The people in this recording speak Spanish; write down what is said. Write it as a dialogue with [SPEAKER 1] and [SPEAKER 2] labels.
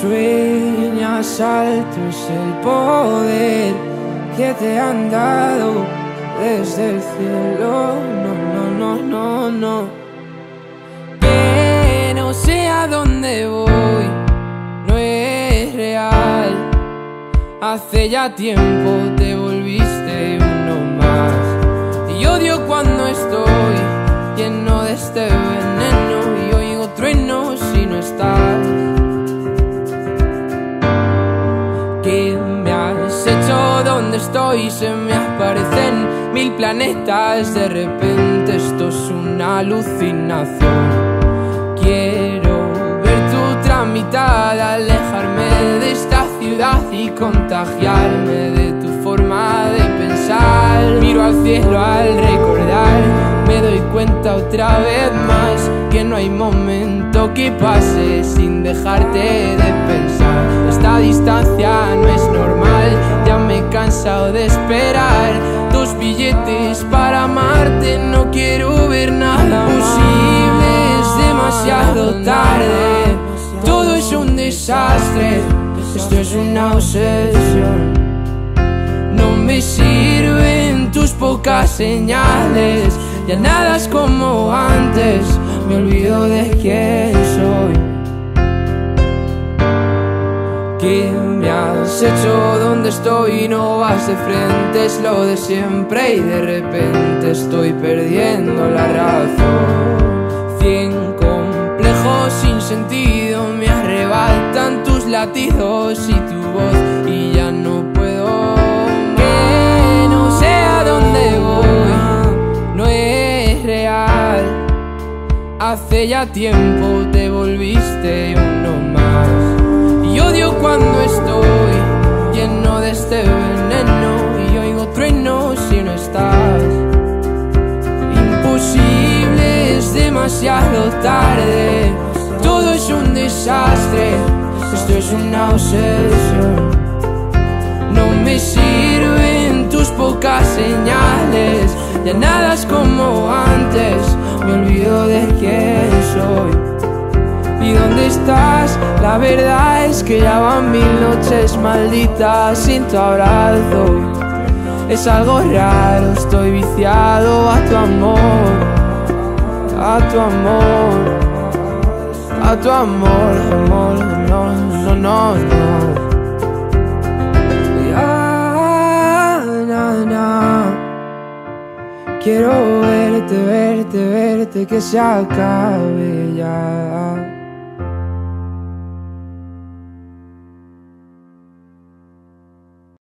[SPEAKER 1] sueñas alto es el poder que te han dado desde el cielo. No. Que no sé a dónde voy, no es real. Hace ya tiempo te volviste uno más. Y odio cuando estoy lleno de este veneno y oigo truenos si no estás. ¿Qué me has hecho? ¿Dónde estoy? Se me aparecen mil planetas. De repente esto es una alucinación. Quiero ver tu otra mitad, alejarme de esta ciudad y contagiarme de tu forma de pensar. Miro al cielo al recordar, me doy cuenta otra vez más que no hay momento que pase sin dejarte de pensar. Esta distancia no es normal, ya me he cansado de esperar. 2 billetes para amarte, no quiero ver nada posible, es demasiado tarde. Todo es un desastre, esto es una obsesión. No me sirven tus pocas señales, ya nada es como antes, me olvido de quién soy. ¿Qué me has hecho? ¿Dónde estoy? No vas de frente, es lo de siempre y de repente estoy perdiendo la razón. 100 complejos sin sentido me arrebatan tus latidos y tu voz y ya no puedo. Que no sé a dónde voy, no es real. Hace ya tiempo te volviste uno más. Y odio cuando estoy lleno de este veneno y oigo truenos si no estás. Imposible, es demasiado tarde. Todo es un desastre, esto es una obsesión. No me sirven tus pocas señales, ya nada es como antes, me olvido de quién soy. ¿Y dónde estás? La verdad es que ya van 1000 noches malditas sin tu abrazo. Es algo raro, estoy viciado a tu amor, a tu amor, a tu amor, amor, no. Quiero verte, que se acabe ya.